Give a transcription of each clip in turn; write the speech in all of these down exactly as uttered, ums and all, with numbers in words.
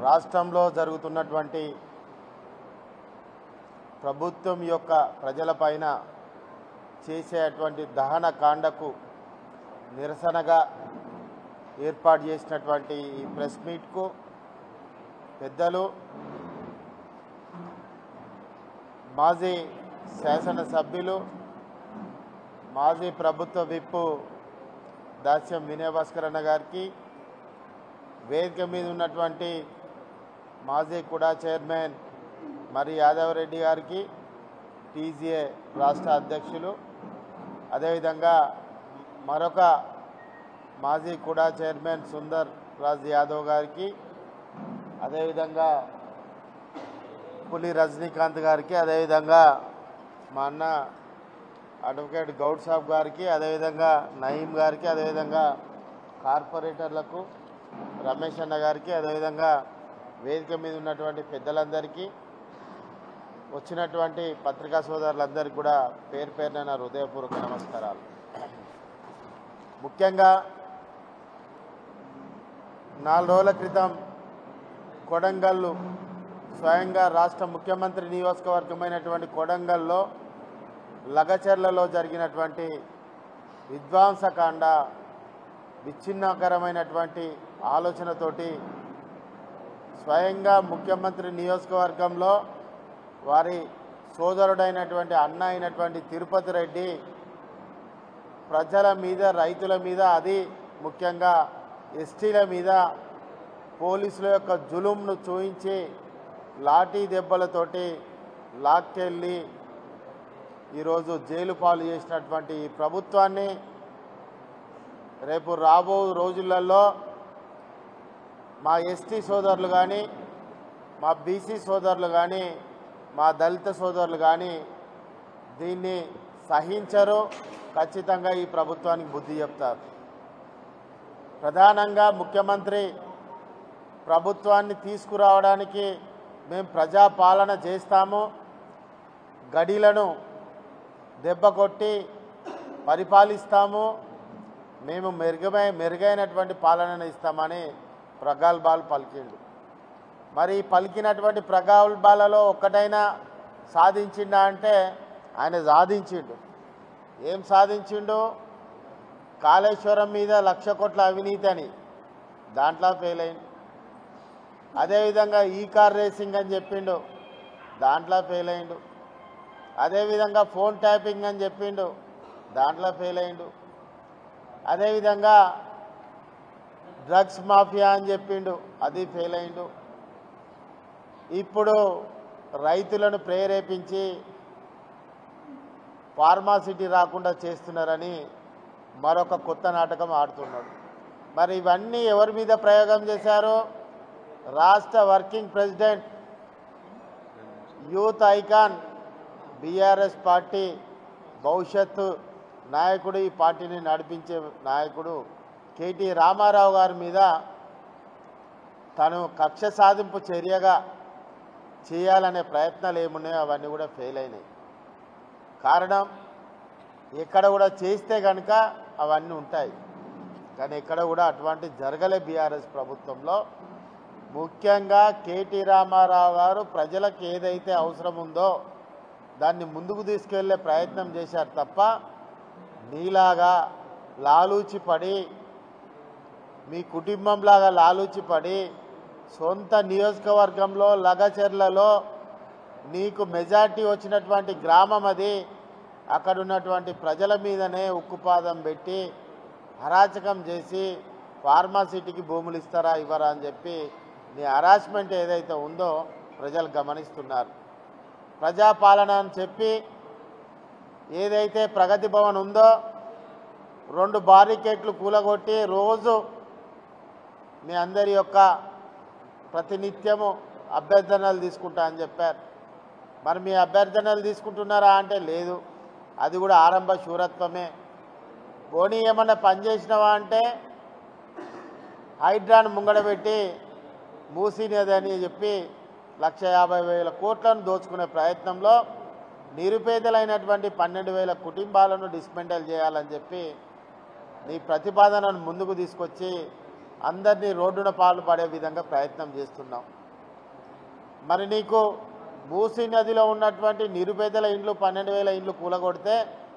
రాష్ట్రంలో జరుగుతున్నటువంటి ప్రభుత్వం యొక్క ప్రజలపైన చేసేటువంటి దహన కాండకు నిరసనగా ఏర్పాటు చేసినటువంటి ఈ ప్రెస్ మీట్కు పెద్దలు మాజీ శాసనసభ్యులు మాజీ ప్రభుత్వ విప్పు దాస్యం వినయ్ భాస్కర్ అన్న గారికి, వేదిక మీద ఉన్నటువంటి మాజీ కుడా చైర్మన్ మరి యాదవ్ రెడ్డి గారికి, టీజీఏ రాష్ట్ర అధ్యక్షులు, అదేవిధంగా మరొక మాజీ కుడా చైర్మన్ సుందర్ రాజ్ యాదవ్ గారికి, అదేవిధంగా పులి రజనీకాంత్ గారికి, అదేవిధంగా మా అన్న అడ్వకేట్ గౌడ్ సాబ్ గారికి, అదేవిధంగా నయీం గారికి, అదేవిధంగా కార్పొరేటర్లకు రమేష్ అన్న గారికి, అదేవిధంగా వేదిక మీద ఉన్నటువంటి పెద్దలందరికీ, వచ్చినటువంటి పత్రికా సోదరులందరికీ కూడా పేరు పేరున నా హృదయపూర్వక నమస్కారాలు. ముఖ్యంగా నాలుగు రోజుల క్రితం కొడంగల్ స్వయంగా రాష్ట్ర ముఖ్యమంత్రి నియోజకవర్గమైనటువంటి కొడంగల్లో లగచర్లలో జరిగినటువంటి విధ్వంసకాండ విచ్ఛిన్నకరమైనటువంటి ఆలోచనతోటి స్వయంగా ముఖ్యమంత్రి నియోజకవర్గంలో వారి సోదరుడైనటువంటి అన్న అయినటువంటి తిరుపతి రెడ్డి ప్రజల మీద, రైతుల మీద, అది ముఖ్యంగా ఎస్టీల మీద పోలీసుల యొక్క జులుంను చూయించి లాఠీ దెబ్బలతోటి లాక్కెళ్ళి ఈరోజు జైలు పాలు చేసినటువంటి ఈ ప్రభుత్వాన్ని రేపు రాబో రోజులలో మా ఎస్టీ సోదరులు కానీ, మా బీసీ సోదరులు కానీ, మా దళిత సోదరులు కానీ దీన్ని సహించరు. ఖచ్చితంగా ఈ ప్రభుత్వానికి బుద్ధి చెప్తారు. ప్రధానంగా ముఖ్యమంత్రి ప్రభుత్వాన్ని తీసుకురావడానికి మేము ప్రజాపాలన చేస్తాము, గడిలను దెబ్బ కొట్టి పరిపాలిస్తాము, మేము మెరుగై మెరుగైనటువంటి పాలనను ఇస్తామని ప్రగల్భాలు పలికిండు. మరి పలికినటువంటి ప్రగల్భాలలో ఒక్కటైనా సాధించిండా అంటే ఆయన సాధించిండు. ఏం సాధించిండు? కాళేశ్వరం మీద లక్ష కోట్ల అవినీతి అని దాంట్లో ఫెయిల్ అయింది. అదేవిధంగా ఈ కార్ రేసింగ్ అని చెప్పిండు, దాంట్లో ఫెయిల్ అయిండు. అదేవిధంగా ఫోన్ ట్యాపింగ్ అని చెప్పిండు, దాంట్లో ఫెయిల్ అయిండు. అదేవిధంగా డ్రగ్స్ మాఫియా అని చెప్పిండు, అది ఫెయిల్ అయిండు. ఇప్పుడు రైతులను ప్రేరేపించి ఫార్మాసిటీ రాకుండా చేస్తున్నారని మరొక కొత్త నాటకం ఆడుతున్నాడు. మరి ఇవన్నీ ఎవరి మీద ప్రయోగం చేశారు? రాష్ట్ర working president, youth icon, BRS party భవిష్యత్తు నాయకుడు, ఈ పార్టీని నడిపించే నాయకుడు కేటీ రామారావు గారి మీద తను కక్ష సాధింపు చర్యగా చేయాలనే ప్రయత్నాలు ఏమున్నాయో అవన్నీ కూడా ఫెయిల్ అయినాయి. కారణం, ఎక్కడ కూడా చేస్తే కనుక అవన్నీ ఉంటాయి, కానీ ఎక్కడ కూడా అటువంటి జరగలే. బీఆర్ఎస్ ప్రభుత్వంలో ముఖ్యంగా కేటీ రామారావు గారు ప్రజలకు ఏదైతే అవసరం ఉందో దాన్ని ముందుకు తీసుకెళ్లే ప్రయత్నం చేశారు తప్ప మీలాగా లాలూచి పడి, మీ కుటుంబంలాగా లాలూచి పడి సొంత నియోజకవర్గంలో లగచర్లలో నీకు మెజార్టీ వచ్చినటువంటి గ్రామం అది, అక్కడ ఉన్నటువంటి ప్రజల మీదనే ఉక్కుపాదం పెట్టి హరాచకం చేసి ఫార్మాసిటీకి భూములు ఇస్తారా ఇవ్వరా అని చెప్పి నీ హరాస్మెంట్ ఏదైతే ఉందో ప్రజలు గమనిస్తున్నారు. ప్రజాపాలన అని చెప్పి ఏదైతే ప్రగతి భవన్ ఉందో రెండు బారికేట్లు కూలగొట్టి రోజు మీ అందరి యొక్క ప్రతినిత్యము అభ్యర్థనలు తీసుకుంటా అని చెప్పారు. మరి మీ అభ్యర్థనలు తీసుకుంటున్నారా అంటే లేదు, అది కూడా ఆరంభ శూరత్వమే. పోనీ ఏమన్నా పనిచేసినవా అంటే హైడ్రాను ముంగడబెట్టి మూసినదని చెప్పి లక్ష యాభై వేల కోట్లను దోచుకునే ప్రయత్నంలో నిరుపేదలైనటువంటి పన్నెండు వేల కుటుంబాలను డిస్మెంటల్ చేయాలని చెప్పి నీ ప్రతిపాదనను ముందుకు తీసుకొచ్చి అందరినీ రోడ్డున పాలు పడే విధంగా ప్రయత్నం చేస్తున్నాం. మరి నీకు మూసీ నదిలో ఉన్నటువంటి నిరుపేదల ఇండ్లు పన్నెండు వేల ఇండ్లు కూలగొడితే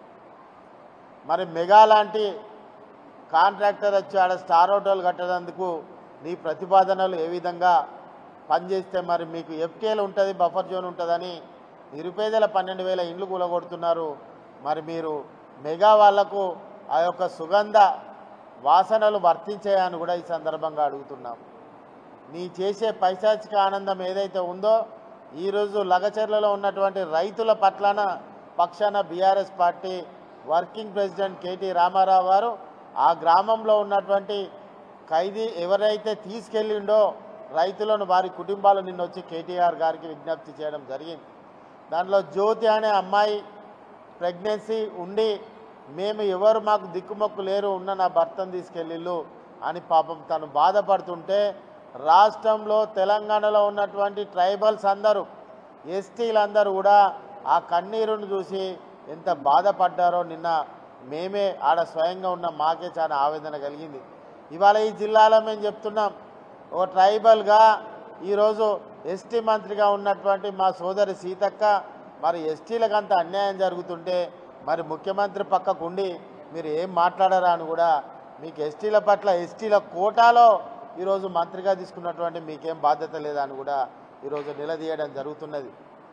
మరి మెగా లాంటి కాంట్రాక్టర్ వచ్చి ఆడ స్టార్ హోటల్ కట్టడానికి నీ ప్రతిపాదనలు ఏ విధంగా పనిచేస్తే మరి మీకు ఎఫ్టీఏలు ఉంటుంది, బఫర్ జోన్ ఉంటుందని నిరుపేదల పన్నెండు వేల ఇండ్లు కూలగొడుతున్నారు. మరి మీరు మెగా వాళ్లకు ఆ యొక్క సుగంధ వాసనలు వర్తించాయని కూడా ఈ సందర్భంగా అడుగుతున్నాం. నీ చేసే పైశాచిక ఆనందం ఏదైతే ఉందో ఈరోజు లగచర్లలో ఉన్నటువంటి రైతుల పట్లన పక్షాన BRS party working president KT Ramarao గారు ఆ గ్రామంలో ఉన్నటువంటి ఖైదీ ఎవరైతే తీసుకెళ్ళిండో రైతులను వారి కుటుంబాలు నిన్న వచ్చి కేటీఆర్ గారికి విజ్ఞప్తి చేయడం జరిగింది. దానిలో జ్యోతి అనే అమ్మాయి ప్రెగ్నెన్సీ ఉండి మేము ఎవరు మాకు దిక్కుమొక్కు లేరు ఉన్న నా భర్తను తీసుకెళ్ళిళ్ళు అని పాపం తను బాధపడుతుంటే రాష్ట్రంలో తెలంగాణలో ఉన్నటువంటి ట్రైబల్స్ అందరూ ఎస్టీలందరూ కూడా ఆ కన్నీరును చూసి ఎంత బాధపడ్డారో నిన్న మేమే ఆడ స్వయంగా ఉన్న మాకే చాలా ఆవేదన కలిగింది. ఇవాళ ఈ జిల్లాలో మేము చెప్తున్నాం, ఒక ట్రైబల్గా ఈరోజు ఎస్టీ మంత్రిగా ఉన్నటువంటి మా సోదరి సీతక్క మరి ఎస్టీలకు అంత అన్యాయం జరుగుతుంటే మరి ముఖ్యమంత్రి పక్కకుండి మీరు ఏం మాట్లాడారా అని కూడా మీకు ఎస్టీల పట్ల ఎస్టీల కోటాలో ఈరోజు మంత్రిగా తీసుకున్నటువంటి మీకేం బాధ్యత లేదా అని కూడా ఈరోజు నిలదీయడం జరుగుతున్నది.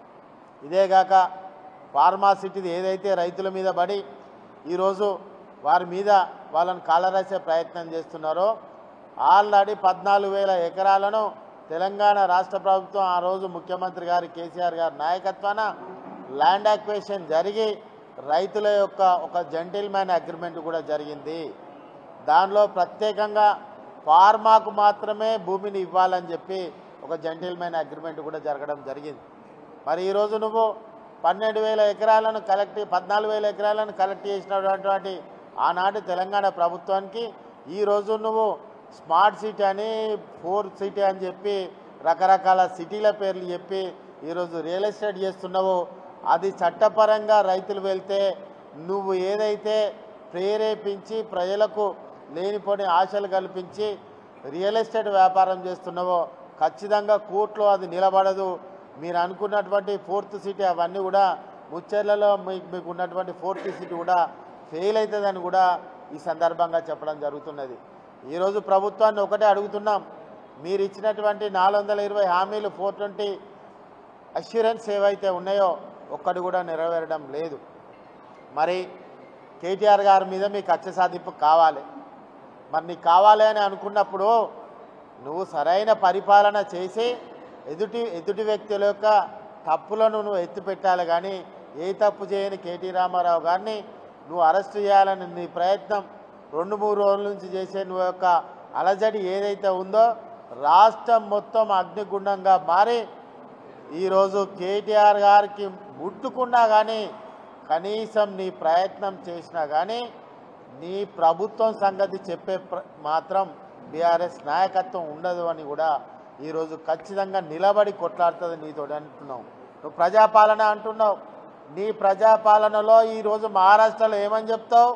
ఇదేగాక ఫార్మాసిటీది ఏదైతే రైతుల మీద పడి ఈరోజు వారి మీద వాళ్ళని కాలరాసే ప్రయత్నం చేస్తున్నారో ఆల్రెడీ పద్నాలుగు వేల ఎకరాలను తెలంగాణ రాష్ట్ర ప్రభుత్వం ఆ రోజు ముఖ్యమంత్రి గారి కేసీఆర్ గారి నాయకత్వాన ల్యాండ్ అక్విజిషన్ జరిగి రైతుల యొక్క ఒక జెంటిల్మెన్ అగ్రిమెంట్ కూడా జరిగింది. దానిలో ప్రత్యేకంగా ఫార్మాకు మాత్రమే భూమిని ఇవ్వాలని చెప్పి ఒక జెంటిల్మెన్ అగ్రిమెంట్ కూడా జరగడం జరిగింది. మరి ఈరోజు నువ్వు పన్నెండు వేల ఎకరాలను కలెక్ట్ పద్నాలుగు వేల ఎకరాలను కలెక్ట్ చేసినటువంటి ఆనాటి తెలంగాణ ప్రభుత్వానికి ఈరోజు నువ్వు స్మార్ట్ సిటీ అని ఫోర్ సిటీ అని చెప్పి రకరకాల సిటీల పేర్లు చెప్పి ఈరోజు రియల్ ఎస్టేట్ చేస్తున్నావు. అది చట్టపరంగా రైతులు వెళ్తే నువ్వు ఏదైతే ప్రేరేపించి ప్రజలకు లేనిపోని ఆశలు కల్పించి రియల్ ఎస్టేట్ వ్యాపారం చేస్తున్నావో ఖచ్చితంగా కోర్టులో అది నిలబడదు. మీరు అనుకున్నటువంటి ఫోర్త్ సిటీ అవన్నీ కూడా ముచ్చెర్లలో మీకు మీకు ఉన్నటువంటి ఫోర్త్ సిటీ కూడా ఫెయిల్ అవుతుందని కూడా ఈ సందర్భంగా చెప్పడం జరుగుతున్నది. ఈరోజు ప్రభుత్వాన్ని ఒకటే అడుగుతున్నాం, మీరు ఇచ్చినటువంటి నాలుగు వందల ఇరవై హామీలు ఫోర్ ట్వంటీ అష్యూరెన్స్ ఏవైతే ఉన్నాయో ఒక్కటి కూడా నెరవేరడం లేదు. మరి కేటీఆర్ గారి మీద మీకు కక్ష సాధింపు కావాలి. మరి నీకు కావాలి అని అనుకున్నప్పుడు నువ్వు సరైన పరిపాలన చేసి ఎదుటి ఎదుటి వ్యక్తుల యొక్క తప్పులను నువ్వు ఎత్తిపెట్టాలి. కానీ ఏ తప్పు చేయని కేటీ రామారావు గారిని నువ్వు అరెస్ట్ చేయాలని నీ ప్రయత్నం రెండు మూడు రోజుల నుంచి చేసే నువ్వు యొక్క అలజడి ఏదైతే ఉందో రాష్ట్రం మొత్తం అగ్నిగుండంగా మారి ఈరోజు కేటీఆర్ గారికి ముట్టుకున్నా కానీ కనీసం నీ ప్రయత్నం చేసినా కానీ నీ ప్రభుత్వం సంగతి చెప్పే మాత్రం బీఆర్ఎస్ నాయకత్వం ఉండదు అని కూడా ఈరోజు ఖచ్చితంగా నిలబడి కొట్లాడుతుంది నీతో అంటున్నావు. నువ్వు ప్రజాపాలన అంటున్నావు. నీ ప్రజాపాలనలో ఈరోజు మహారాష్ట్రలో ఏమని చెప్తావు?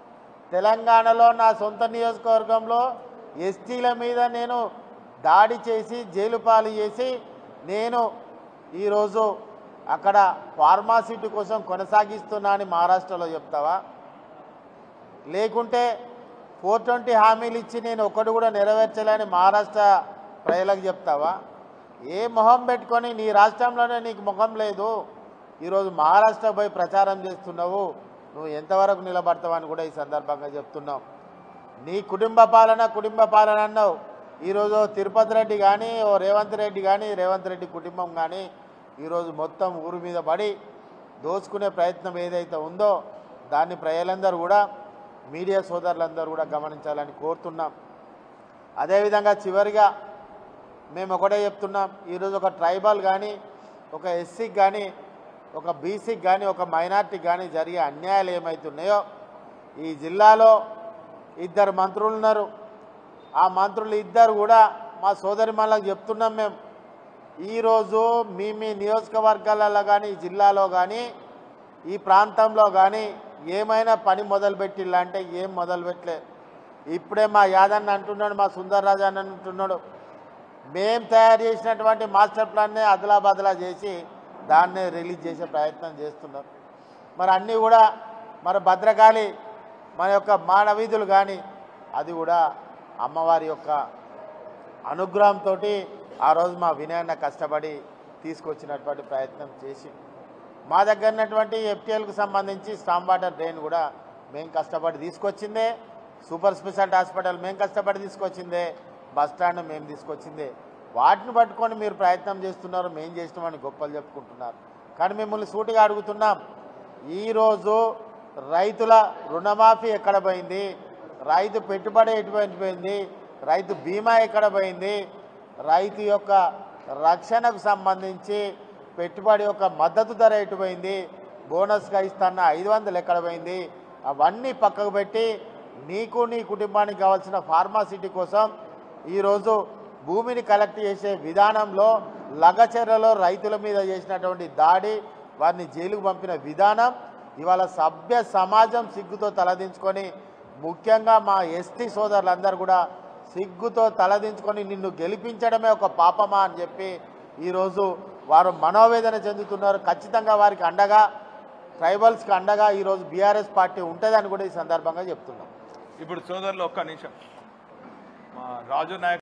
తెలంగాణలో నా సొంత నియోజకవర్గంలో ఎస్టీల మీద నేను దాడి చేసి జైలు పాలు చేసి నేను ఈరోజు అక్కడ ఫార్మాసిటీ కోసం కొనసాగిస్తున్నా అని మహారాష్ట్రలో చెప్తావా? లేకుంటే ఫోర్ ట్వంటీ హామీలు ఇచ్చి నేను ఒక్కడు కూడా నెరవేర్చలేని మహారాష్ట్ర ప్రజలకు చెప్తావా? ఏ మొహం పెట్టుకొని నీ రాష్ట్రంలోనే నీకు ముఖం లేదు, ఈరోజు మహారాష్ట్ర పోయి ప్రచారం చేస్తున్నావు. నువ్వు ఎంతవరకు నిలబడతావని కూడా ఈ సందర్భంగా చెప్తున్నావు. నీ కుటుంబ పాలన కుటుంబ పాలన అన్నావు. ఈరోజు తిరుపతి రెడ్డి కానీ ఓ రేవంత్ రెడ్డి కానీ రేవంత్ రెడ్డి కుటుంబం కానీ ఈరోజు మొత్తం ఊరు మీద పడి దోచుకునే ప్రయత్నం ఏదైతే ఉందో దాన్ని ప్రజలందరూ కూడా మీడియా సోదరులందరూ కూడా గమనించాలని కోరుతున్నాం. అదేవిధంగా చివరిగా మేము ఒకటే చెప్తున్నాం, ఈరోజు ఒక ట్రైబల్ కానీ ఒక ఎస్సీకి కానీ ఒక బీసీకి కానీ ఒక మైనార్టీకి కానీ జరిగే అన్యాయాలు ఏమవుతున్నాయో ఈ జిల్లాలో ఇద్దరు మంత్రులు ఉన్నారు. ఆ మంత్రులు ఇద్దరు కూడా మా సోదరి మళ్ళకి చెప్తున్నాం, మేము ఈరోజు మీ మీ నియోజకవర్గాలలో కానీ జిల్లాలో కానీ ఈ ప్రాంతంలో కానీ ఏమైనా పని మొదలుపెట్టిల్లా అంటే ఏం మొదలుపెట్టలే. ఇప్పుడే మా యాదన్న అంటున్నాడు, మా సుందర్ రాజు అన్న అంటున్నాడు, మేం తయారు చేసినటువంటి మాస్టర్ ప్లాన్నే అదలా బదలా చేసి దాన్నే రిలీజ్ చేసే ప్రయత్నం చేస్తున్నారు. మరి అన్నీ కూడా మరి భద్రకాళి మన యొక్క మానవీధులు కానీ అది కూడా అమ్మవారి యొక్క అనుగ్రహంతో ఆ రోజు మా వినయన్న కష్టపడి తీసుకొచ్చినటువంటి ప్రయత్నం చేసి మా దగ్గర ఉన్నటువంటి ఎఫ్టీఎల్కు సంబంధించి స్టామ్ వాటర్ డ్రైన్ కూడా మేము కష్టపడి తీసుకొచ్చిందే, సూపర్ స్పెషాలిటీ హాస్పిటల్ మేము కష్టపడి తీసుకొచ్చిందే, బస్ స్టాండ్ మేము తీసుకొచ్చిందే. వాటిని పట్టుకొని మీరు ప్రయత్నం చేస్తున్నారు, మేము చేసినామని గొప్పలు చెప్పుకుంటున్నారు. కానీ మిమ్మల్ని సూటిగా అడుగుతున్నాం, ఈరోజు రైతుల రుణమాఫీ ఎక్కడ పోయింది, రైతు పెట్టుబడి ఎటువంటి పోయింది, రైతు బీమా ఎక్కడ పోయింది, రైతు యొక్క రక్షణకు సంబంధించి పెట్టుబడి యొక్క మద్దతు ధర ఎటుపోయింది, బోనస్గా ఇస్తున్న ఐదు వందలు ఎక్కడ పోయింది, అవన్నీ పక్కకు పెట్టి నీకు నీ కుటుంబానికి కావాల్సిన ఫార్మాసిటీ కోసం ఈరోజు భూమిని కలెక్ట్ చేసే విధానంలో లగచర్లలో రైతుల మీద చేసినటువంటి దాడి, వారిని జైలుకు పంపిన విధానం ఇవాళ సభ్య సమాజం సిగ్గుతో తలదించుకొని, ముఖ్యంగా మా ఎస్టీ సోదరులందరూ కూడా సిగ్గుతో తలదించుకొని నిన్ను గెలిపించడమే ఒక పాపమా అని చెప్పి ఈరోజు వారు మనోవేదన చెందుతున్నారు. ఖచ్చితంగా వారికి అండగా, ట్రైబల్స్కి అండగా ఈరోజు బీఆర్ఎస్ పార్టీ ఉంటుందని కూడా ఈ సందర్భంగా చెప్తున్నాం. ఇప్పుడు సోదరులు ఒక్క నిమిషం, మా రాజు నాయక్